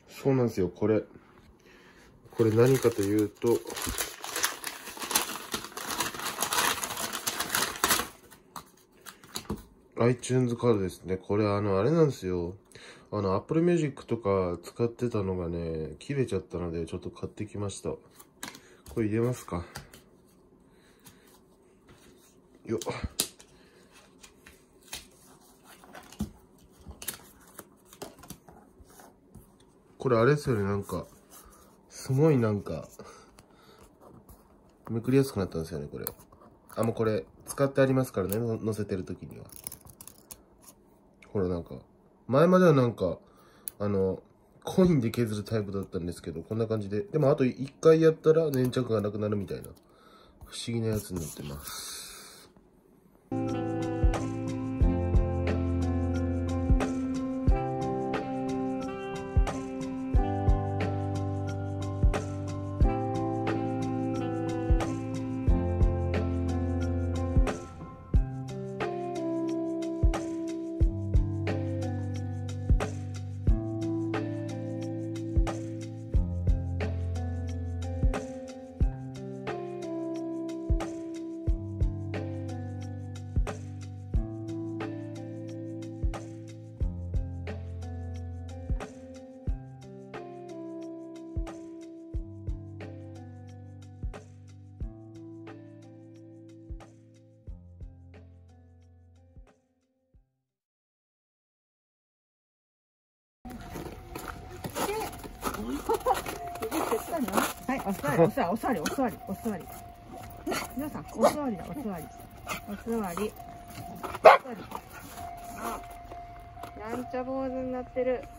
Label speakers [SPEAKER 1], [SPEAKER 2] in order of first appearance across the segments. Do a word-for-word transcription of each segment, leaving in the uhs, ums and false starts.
[SPEAKER 1] そうなんですよ。これこれ何かというと、iTunes カードですね。これあのあれなんですよ。あの Apple Music とか使ってたのがね切れちゃったのでちょっと買ってきました。これ入れますか。よっ。これあれですよね、なんかすごいなんかめくりやすくなったんですよね、これ。あ、もうこれ使ってありますからね、載せてる時には。ほらなんか前まではなんかあのコインで削るタイプだったんですけど、こんな感じで、でもあといっかいやったら粘着がなくなるみたいな不思議なやつになってます。
[SPEAKER 2] はい、お座り、お座り、お座り、お座り、お座り。皆さん、お座りだ、お座り。お座り。お座り。あ、やんちゃ坊主になってる。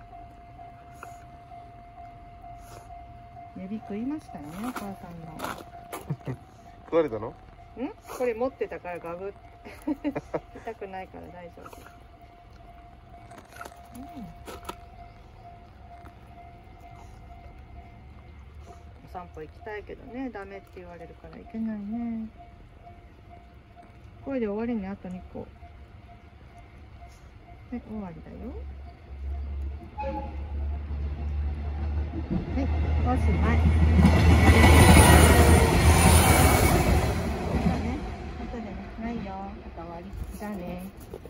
[SPEAKER 2] 指食いましたよね、お母さんの。
[SPEAKER 1] 食われたの？
[SPEAKER 2] ん？これ持ってたからガブって。痛くないから大丈夫。うん、お散歩行きたいけどね、ダメって言われるから行けないね。これで終わりね、あとにこ。はい、終わりだよ。はい、おしまい。またね、またでね、ないよ、あと終わり。じゃあね。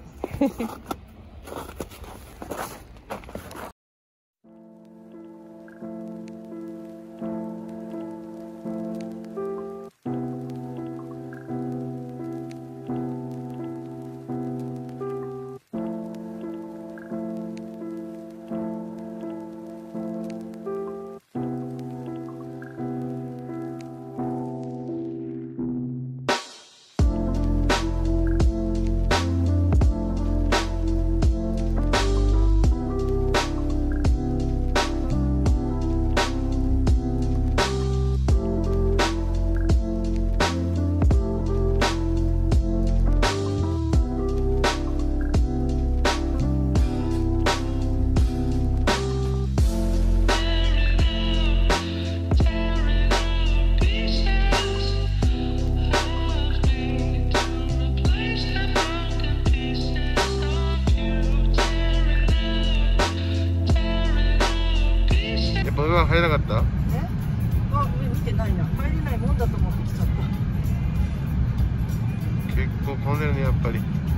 [SPEAKER 1] 入らなかった？
[SPEAKER 2] え？あ、上見てないな。入れないもんだと思ってきちゃった。
[SPEAKER 1] 結構混んでるね、やっぱり。い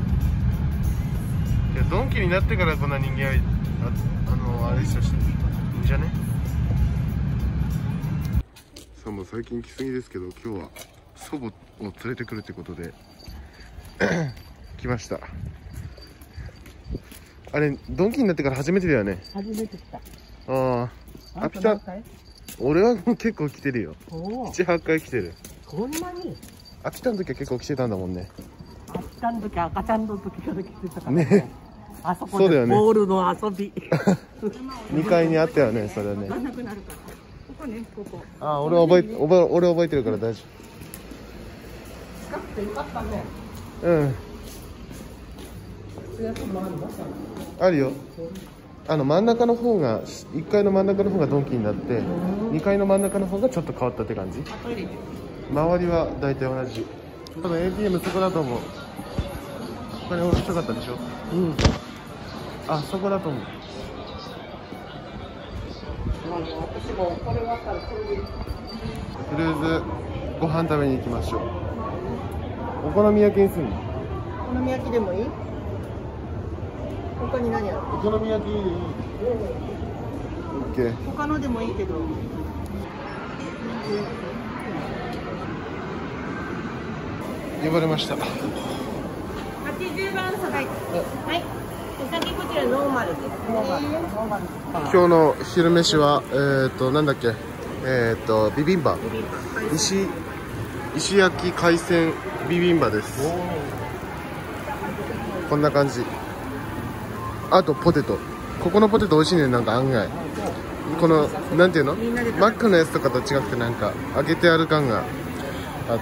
[SPEAKER 1] や、ドンキになってからこんな人間あ、あの、あれですよ、いいんじゃね？さあ、もう最近来すぎですけど、今日は祖母を連れてくるってことで来ました。あれ、ドンキになってから初めてだよね。
[SPEAKER 2] 初めて来た。
[SPEAKER 1] ああ。秋田、俺はもう結構来てるよ。なな、はちかい来てる。
[SPEAKER 2] そんなに？
[SPEAKER 1] 秋田の時は結構来てたんだもんね。
[SPEAKER 2] 秋田の時、赤ちゃんの時から来てたからね。ね、あそこでボールの遊び。
[SPEAKER 1] にかいにあったよね、それはね。
[SPEAKER 2] なくなるから。ここね、ここ。
[SPEAKER 1] あ、俺覚え、覚え、俺覚えてるから大丈
[SPEAKER 2] 夫。近くてよかったね。
[SPEAKER 1] うん。あるよ。あの真ん中の方がいっかいの真ん中の方がドンキになってにかいの真ん中の方がちょっと変わったって感じ。周りは大体同じ。多分 エーティーエム そこだと思う。お金面白かったでしょ。うん。あ、そこだと思う。
[SPEAKER 2] 私もこれ終わったらこれで。
[SPEAKER 1] とりあえずご飯食べに行きましょう。お好み焼きにするの？
[SPEAKER 2] お好み焼きでもいい？他に何ある？
[SPEAKER 1] お好み焼きいい？オッケー。
[SPEAKER 2] 他のでもいいけど。
[SPEAKER 1] 呼ばれました。
[SPEAKER 2] はちじゅうばんさはい。はい。お酒こちらノーマルです。ノーマル。ノーマル。
[SPEAKER 1] 今日の昼飯はえっとなんだっけ、えっとビビンバ。石石焼き海鮮ビビンバです。こんな感じ。あとポテト。ここのポテト美味しいね。なんか案外このなんていうのマックのやつとかと違ってなんか揚げてある感があって、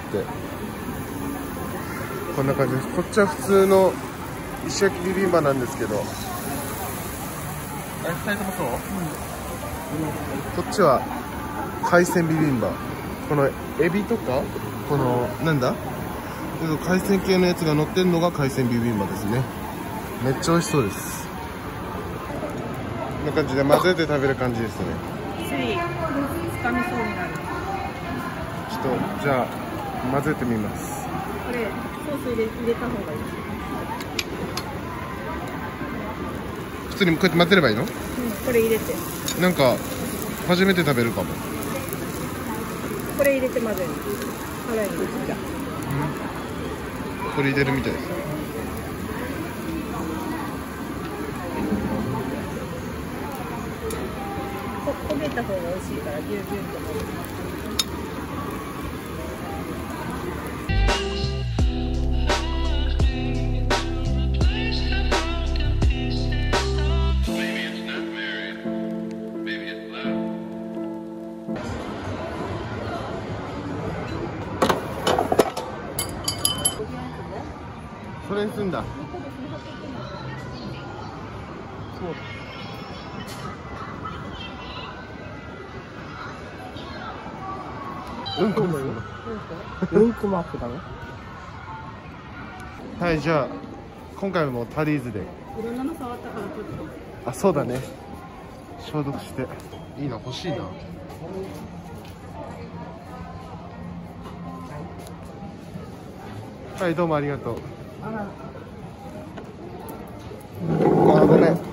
[SPEAKER 1] こんな感じです。こっちは普通の石焼きビビンバなんですけど、え、ふたりともそう？うん、こっちは海鮮ビビンバ。このエビとかこのなんだ海鮮系のやつが乗ってるのが海鮮ビビンバですね。めっちゃ美味しそうです。こんな感じで混ぜて食べる感じですね。
[SPEAKER 2] つい掴みそうになる。
[SPEAKER 1] ちょっとじゃあ混ぜてみます。
[SPEAKER 2] これソース入れ入れた方がいい。
[SPEAKER 1] 普通にこうやって混ぜればいいの？うん、
[SPEAKER 2] これ入れて。
[SPEAKER 1] なんか初めて食べるかも。
[SPEAKER 2] これ入れて混ぜる。辛いのじゃ。
[SPEAKER 1] うん、これ入れるみたいです。
[SPEAKER 2] 焦げた方が美味しいからギュウギュウと。
[SPEAKER 1] それにすんだ。そう。うんこもよ。
[SPEAKER 2] うんこマークだね。
[SPEAKER 1] はい、じゃあ今回もタリーズで。
[SPEAKER 2] いろんなの触ったからちょっと。
[SPEAKER 1] あ、そうだね。消毒して。いいな、欲しいな。はい、どうもありがとう。
[SPEAKER 2] あら。
[SPEAKER 1] あ、ごめん。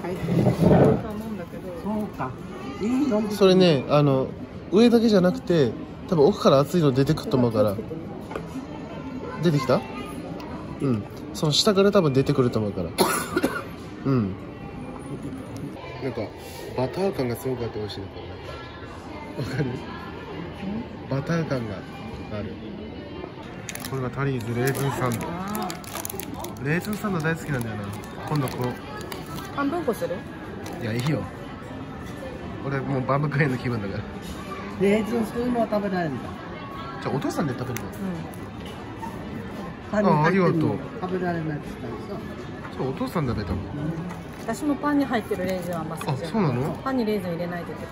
[SPEAKER 2] そうか。
[SPEAKER 1] それね、あの上だけじゃなくて、多分奥から熱いの出てくると思うから。出てきた？うん。その下から多分出てくると思うから。うん。なんかバター感がすごくあって美味しいのかな。わかる？バター感がある。これがタリーズレーズンサンド。レーズンサンド大好きなんだよな。今度こう
[SPEAKER 2] 半分こする？
[SPEAKER 1] いや、いいよ。俺もうバームクーヘンの気分だから。
[SPEAKER 2] レーズンそういうのは食べられるんだ。
[SPEAKER 1] じゃあお父さんで食べるの？
[SPEAKER 2] うん。
[SPEAKER 1] あ、ありがとう。
[SPEAKER 2] 食べられないって言ったらさ。
[SPEAKER 1] そう、お父さん食べたの。
[SPEAKER 2] 私もパンに入ってるレーズンはマスクじゃん。
[SPEAKER 1] あ、そうなの？
[SPEAKER 2] パンにレーズン入れないといけない。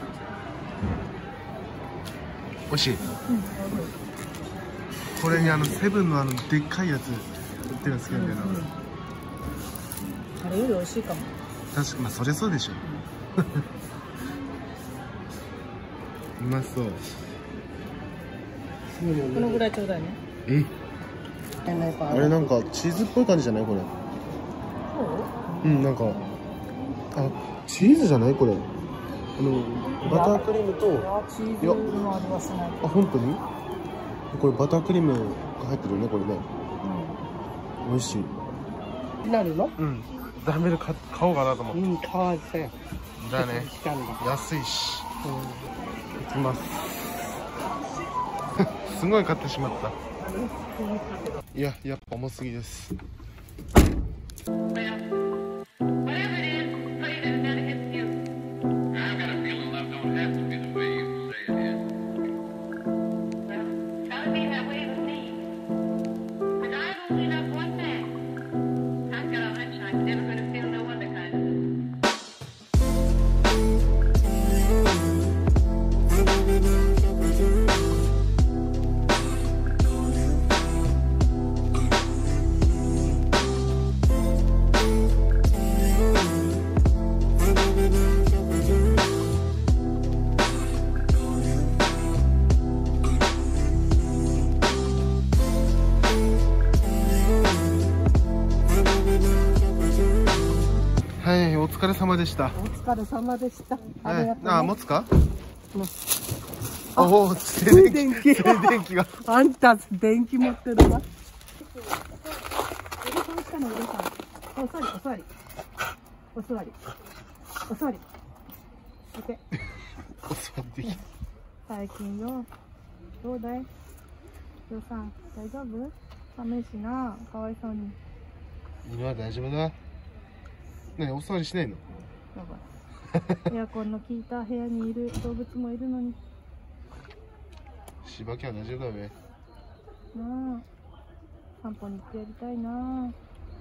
[SPEAKER 1] 美味しい。
[SPEAKER 2] うん。
[SPEAKER 1] これにあのセブンのあのでっかいやつ売ってるの好きなんだよな。
[SPEAKER 2] うんうん、あれより美味しいかも。
[SPEAKER 1] 確か、まあそれそうでしょ。うまそう。
[SPEAKER 2] このぐらいちょうだいね。
[SPEAKER 1] え？あれなんかチーズっぽい感じじゃないこれ？そう？うん、なんかあ、チーズじゃないこれ？あのバタークリームと
[SPEAKER 2] チーズの味はしない。
[SPEAKER 1] あ、本当に？これバタークリームが入ってるよね、これね。うん、美味しい。
[SPEAKER 2] なるの？うん。
[SPEAKER 1] ダメで買おうかなと思って。
[SPEAKER 2] うん、買わせ。
[SPEAKER 1] だね。安いし。うん、いきます。すごい買ってしまった。いや、やっぱ重すぎです。 はい、お疲れ様でした。
[SPEAKER 2] お疲れ様でした。
[SPEAKER 1] はい、あ、持つか。
[SPEAKER 2] もう
[SPEAKER 1] おお、静電気。静電気が。
[SPEAKER 2] あんた、電気持ってるわ。お座り、お座り。お座り。お座り。オッケー。
[SPEAKER 1] お座りできる。
[SPEAKER 2] 最近よ。どうだい。よさん、大丈夫。寒いしな、かわいそうに。
[SPEAKER 1] 犬は大丈夫だ。ね、お座りしないの。
[SPEAKER 2] やばい。エアコンの効いた部屋にいる動物もいるのに。
[SPEAKER 1] しばきは大丈夫だべ。
[SPEAKER 2] なあ。散歩に行ってやりたいな。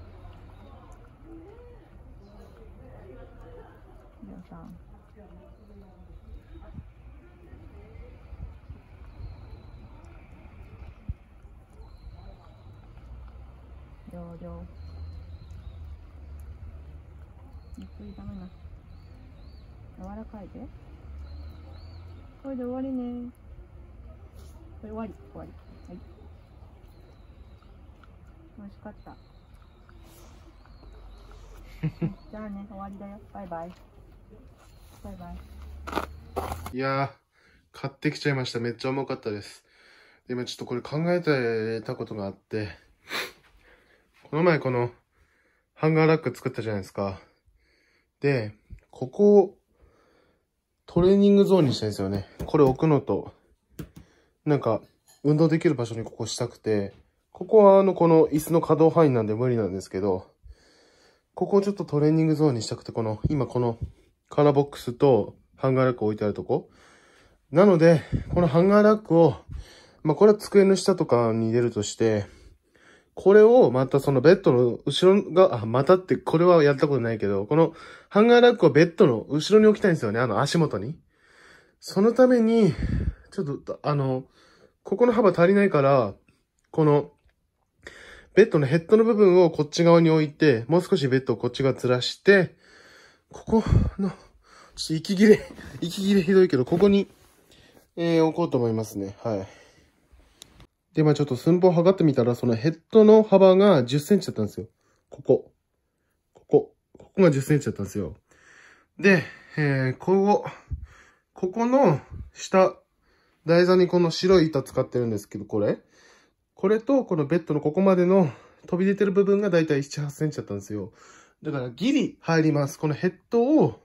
[SPEAKER 2] 皆さん。りょうりょう。ゆっくりダメな。柔らかいで。これで終わりね。これ終わり、終わり。はい。美味しかった。じゃあね、終わりだよ。バイバイ。バイバイ。
[SPEAKER 1] いやー、買ってきちゃいました。めっちゃ重かったです。で、今ちょっとこれ考えてたことがあって、この前このハンガーラック作ったじゃないですか。で、ここをトレーニングゾーンにしたいんですよね。これ置くのと、なんか運動できる場所にここしたくて、ここはあのこの椅子の可動範囲なんで無理なんですけど、ここをちょっとトレーニングゾーンにしたくて、この今このカラーボックスとハンガーラック置いてあるとこ。なので、このハンガーラックを、まあこれは机の下とかに入れるとして、これをまたそのベッドの後ろが、あ、またってこれはやったことないけど、このハンガーラックをベッドの後ろに置きたいんですよね。あの足元に。そのために、ちょっと、あの、ここの幅足りないから、この、ベッドのヘッドの部分をこっち側に置いて、もう少しベッドをこっち側ずらして、ここの、ちょっと息切れ、息切れひどいけど、ここに、えー、置こうと思いますね。はい。で、まあちょっと寸法を測ってみたら、そのヘッドの幅がじゅっセンチだったんですよ。ここ。ここ。ここがじゅっセンチだったんですよ。で、えー、ここ、ここの下、台座にこの白い板使ってるんですけど、これ。これと、このベッドのここまでの飛び出てる部分がだいたいなな、はちセンチだったんですよ。だからギリ入ります。このヘッドを、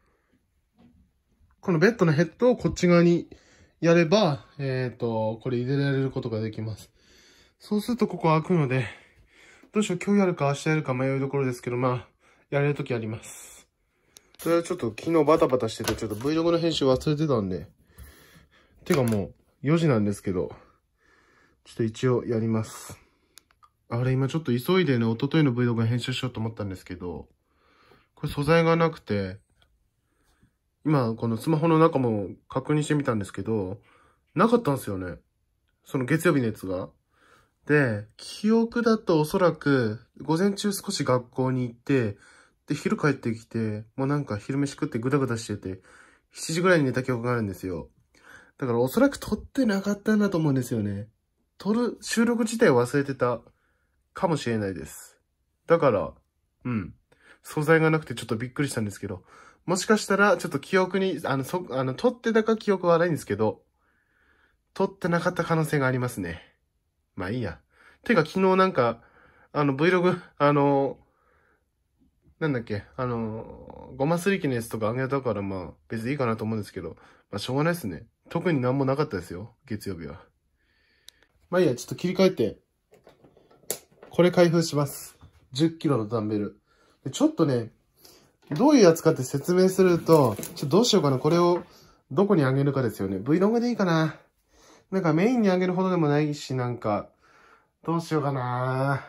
[SPEAKER 1] このベッドのヘッドをこっち側にやれば、えっと、これ入れられることができます。そうするとここ開くので、どうしよう、今日やるか明日やるか迷いどころですけど、まあ、やれるときやります。それはちょっと昨日バタバタしてて、ちょっと Vlog の編集忘れてたんで。てかもうよじなんですけど、ちょっと一応やります。あれ、今ちょっと急いでね、一昨日の Vlog 編集しようと思ったんですけど、これ素材がなくて、今、このスマホの中も確認してみたんですけど、なかったんですよね。その月曜日のやつが。で、記憶だとおそらく、午前中少し学校に行って、で、昼帰ってきて、もうなんか昼飯食ってグダグダしてて、しちじぐらいに寝た記憶があるんですよ。だからおそらく撮ってなかったんだと思うんですよね。撮る、収録自体を忘れてたかもしれないです。だから、うん。素材がなくてちょっとびっくりしたんですけど、もしかしたら、ちょっと記憶に、あの、そ、あの、撮ってたか記憶はないんですけど、撮ってなかった可能性がありますね。まあいいや。てか昨日なんか、あの、Vlog、あの、なんだっけ、あの、ごますり機のやつとかあげたから、まあ、別にいいかなと思うんですけど、まあ、しょうがないですね。特になんもなかったですよ、月曜日は。まあいいや、ちょっと切り替えて、これ開封します。じゅっキロのダンベル。でちょっとね、どういうやつかって説明すると、ちょっとどうしようかな。これをどこにあげるかですよね。Vlog でいいかな。なんかメインにあげるほどでもないし、なんか、どうしようかな。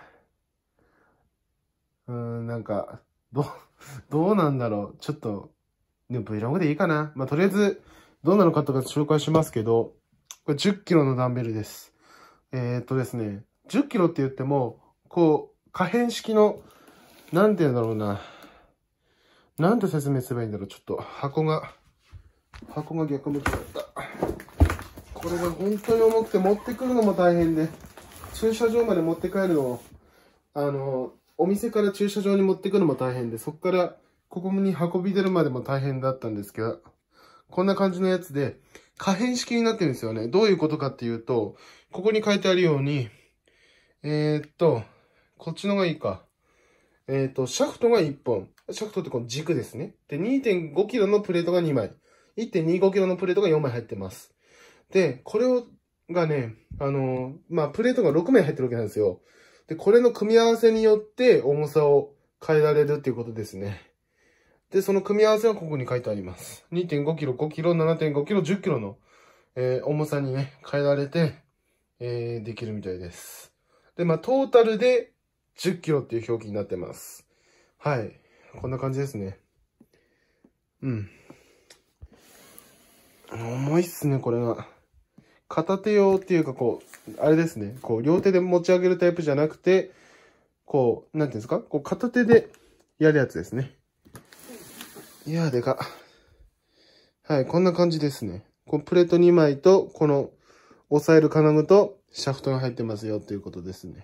[SPEAKER 1] うーん、なんか、どう、どうなんだろう。ちょっと、でも Vlog でいいかな。まあ、とりあえず、どうなのかとか紹介しますけど、これじゅっキロのダンベルです。えー、っとですね、じゅっキロって言っても、こう、可変式の、なんて言うんだろうな。なんて説明すればいいんだろう。ちょっと箱が、箱が逆向きだった。これが本当に重くて持ってくるのも大変で、駐車場まで持って帰るのを、あの、お店から駐車場に持ってくるのも大変で、そこからここに運び出るまでも大変だったんですけど、こんな感じのやつで、可変式になってるんですよね。どういうことかっていうと、ここに書いてあるように、えー、っと、こっちのがいいか。えー、っと、シャフトがいっぽん。シャフトってこの軸ですね。で、にてんごキロのプレートがにまい。いってんにごキロのプレートがよんまい入ってます。で、これを、がね、あのー、まあ、プレートがろくまい入ってるわけなんですよ。で、これの組み合わせによって重さを変えられるっていうことですね。で、その組み合わせはここに書いてあります。にてんごキロ、ごキロ、ななてんごキロ、じゅっキロの、えー、重さにね、変えられて、えー、できるみたいです。で、まあ、トータルでじゅっキロっていう表記になってます。はい。こんな感じですね。うん。重いっすね、これが。片手用っていうか、こう、あれですね。こう、両手で持ち上げるタイプじゃなくて、こう、なんていうんですか？こう、片手でやるやつですね。いやー、でか。はい、こんな感じですね。このプレートにまいと、この、押さえる金具と、シャフトが入ってますよ、ということですね。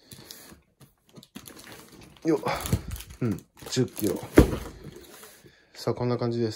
[SPEAKER 1] よっ。うん、じゅっキロ。さあ、こんな感じです。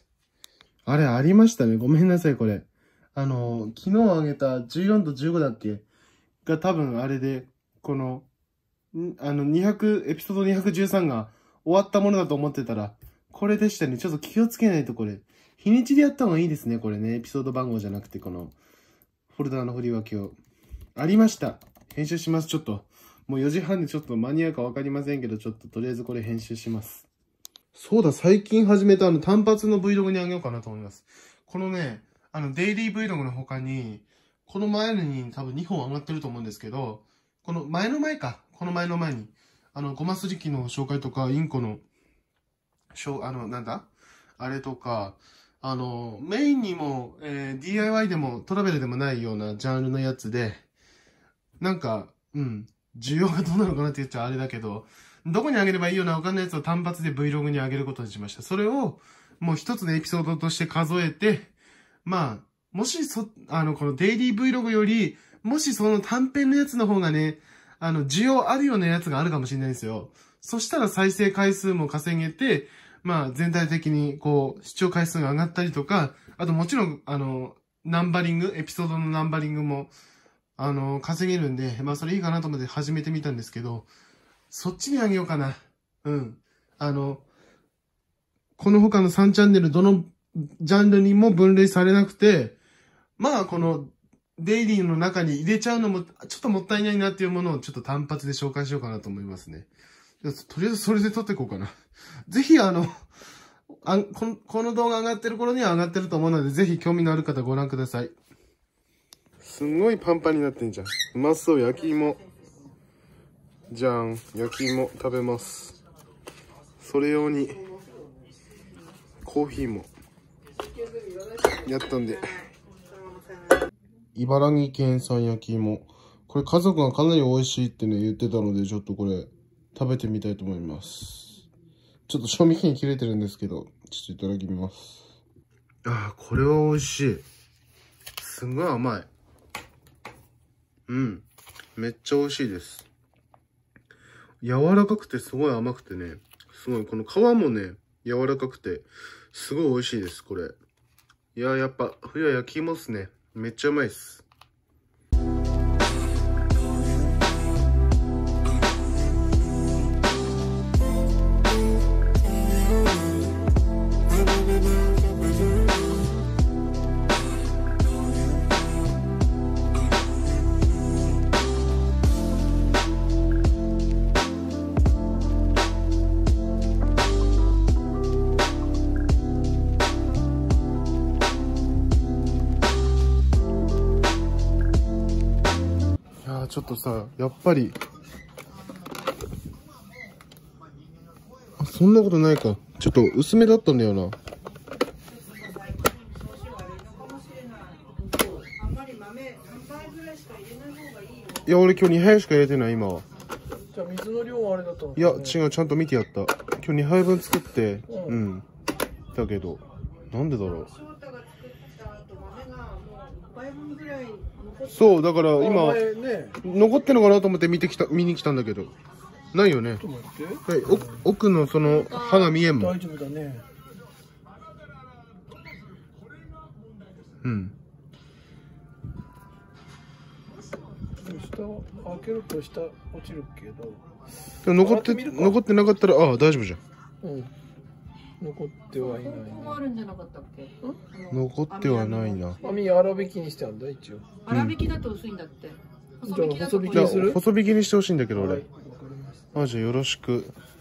[SPEAKER 1] あれ、ありましたね。ごめんなさい、これ。あの、昨日あげたじゅうよんとじゅうごだっけが多分あれで、この、んあの、にひゃく、エピソードにひゃくじゅうさんが終わったものだと思ってたら、これでしたね。ちょっと気をつけないとこれ。日にちでやった方がいいですね、これね。エピソード番号じゃなくて、この、フォルダーの振り分けを。ありました。編集します、ちょっと。もうよじはんでちょっと間に合うかわかりませんけど、ちょっととりあえずこれ編集します。そうだ、最近始めたあの単発の Vlog にあげようかなと思います。このね、あのデイリー Vlog の他に、この前のに多分にほん上がってると思うんですけど、この前の前か、この前の前に、あの、ゴマすり器の紹介とか、インコの、しょあの、なんだあれとか、あの、メインにも、えー、ディーアイワイ でもトラベルでもないようなジャンルのやつで、なんか、うん、需要がどうなのかなって言っちゃあれだけど、どこにあげればいいようなわかんないやつを単発で Vlog に上げることにしました。それを、もう一つのエピソードとして数えて、まあ、もしそ、あの、このデイリー Vlog より、もしその短編のやつの方がね、あの、需要あるようなやつがあるかもしれないんですよ。そしたら再生回数も稼げて、まあ、全体的に、こう、視聴回数が上がったりとか、あともちろん、あの、ナンバリング、エピソードのナンバリングも、あの、稼げるんで、まあ、それいいかなと思って始めてみたんですけど、そっちにあげようかな。うん。あの、この他のさんチャンネル、どのジャンルにも分類されなくて、まあ、この、デイリーの中に入れちゃうのも、ちょっともったいないなっていうものをちょっと単発で紹介しようかなと思いますね。とりあえずそれで撮っていこうかな。ぜひあの、あこの、この動画上がってる頃には上がってると思うので、ぜひ興味のある方ご覧ください。すんごいパンパンになってんじゃん。うまそう、焼き芋。じゃん、焼き芋食べます。それ用に、コーヒーも、やったんで。茨城県産焼き芋。これ家族がかなり美味しいってね、言ってたので、ちょっとこれ、食べてみたいと思います。ちょっと賞味期限切れてるんですけど、ちょっといただきます。ああ、これは美味しい。すんごい甘い。うん。めっちゃ美味しいです。柔らかくてすごい甘くてね、すごい、この皮もね、柔らかくて、すごい美味しいです、これ。いや、やっぱ、冬は焼き芋っすね。めっちゃうまいっす。ちょっとさ、やっぱり、あ、そんなことないか。ちょっと薄めだったんだよな。いや、俺今日にはいしか入れてない、今は。
[SPEAKER 3] じゃあ水の量はあれだと、ね、
[SPEAKER 1] いや、違う、ちゃんと見てやった。今日にはいぶん作って、うん、うん。だけど、なんでだろう。そう、だから今、ね、残ってんのかなと思って見てきた、見に来たんだけど。 ないよね。
[SPEAKER 3] ちょっと待って。
[SPEAKER 1] はい、お奥のその歯が見えんもん。
[SPEAKER 3] 大丈夫だね。
[SPEAKER 1] うん。
[SPEAKER 3] 下を開けると下落ちるけど。
[SPEAKER 1] でも残って残ってなかったら、ああ大丈夫じゃん。
[SPEAKER 3] うん。残ってはいない、ね。
[SPEAKER 2] ここもあるんじゃなかったっけ？
[SPEAKER 1] 残ってはないな。
[SPEAKER 3] 網粗挽きにしてあるんだ一応。
[SPEAKER 2] 粗挽きだと薄いんだって。
[SPEAKER 3] じゃあ細引き
[SPEAKER 1] じゃあ
[SPEAKER 3] にする？
[SPEAKER 1] 細引きにしてほしいんだけど俺。
[SPEAKER 3] はい、わかりました。
[SPEAKER 1] あ、じゃあよろしく。